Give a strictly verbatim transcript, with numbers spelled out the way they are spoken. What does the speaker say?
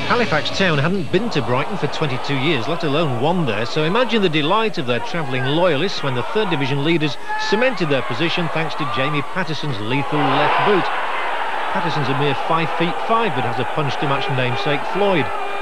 Halifax Town hadn't been to Brighton for twenty-two years, let alone won there, so imagine the delight of their travelling loyalists when the third division leaders cemented their position thanks to Jamie Paterson's lethal left boot. Paterson's a mere five feet five but has a punch to match namesake Floyd.